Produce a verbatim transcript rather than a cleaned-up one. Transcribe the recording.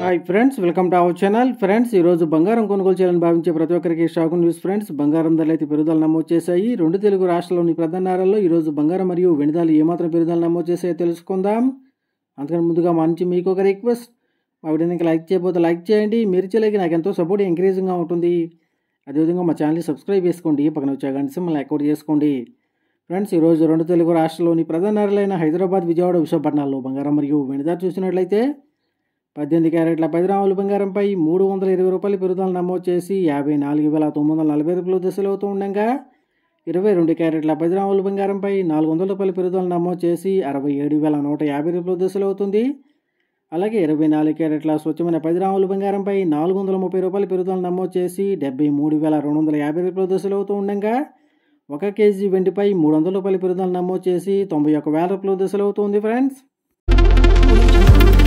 Hi friends, welcome to our channel. Friends, ఈరోజు బంగారం కొనుగోలు చేయాలని భావించే ప్రతి ఒక్కరికి షాకు న్యూస్. ఫ్రెండ్స్, బంగారం ధరలు అయితే పెరుగుదల నమోదు చేశాయి. రెండు తెలుగు రాష్ట్రాల్లోని ప్రధాన నగరాల్లో ఈరోజు బంగారం మరియు వెండి ధరలు ఏమాత్రం పెరుగుదల నమోదు చేసాయో తెలుసుకుందాం. అందుకని ముందుగా మా నుంచి మీకు ఒక రిక్వెస్ట్, మా వీడియోని లైక్ చేయకపోతే లైక్ చేయండి. మీరు చేయలేక నాకు ఎంతో సపోర్ట్ ఎంకరేజింగ్గా ఉంటుంది. అదేవిధంగా మా ఛానల్ని సబ్స్క్రైబ్ చేసుకోండి, పక్కన వచ్చే గంట సింబల్ని యాక్టివేట్ చేసుకోండి. ఫ్రెండ్స్, ఈరోజు రెండు తెలుగు రాష్ట్రాల్లోని ప్రధాన నగరాలైన హైదరాబాద్, విజయవాడ, విశాఖపట్నాల్లో బంగారం మరియు వెండి ధర చూసినట్లయితే పద్దెనిమిది క్యారెట్ల పది గ్రాముల బంగారంపై మూడు వందల ఇరవై రూపాయల పెరుగుదల నమోదు చేసి యాభై నాలుగు వేల తొమ్మిది వందల నలభై రూపాయలు దశలు అవుతూ ఉండగా, ఇరవై రెండు క్యారెట్ల పది గ్రాముల బంగారంపై నాలుగు వందల రూపాయల పెరుగుదల నమోదు చేసి అరవై ఏడు వేల నూట యాభై రూపాయలు దశలు అవుతుంది. అలాగే ఇరవై నాలుగు క్యారెట్ల స్వచ్ఛమైన పది గ్రాముల బంగారంపై నాలుగు వందల ముప్పై రూపాయల పెరుగుదల నమోదు చేసి డెబ్బై మూడు వేల రెండు వందల యాభై రూపాయలు దశలు అవుతూ ఉండగా, ఒక కేజీ వెండిపై మూడు వందల రూపాయల పెరుగుదల నమోదు చేసి తొంభై ఒక్క వేల రూపాయలు దశలు అవుతుంది. ఫ్రెండ్స్.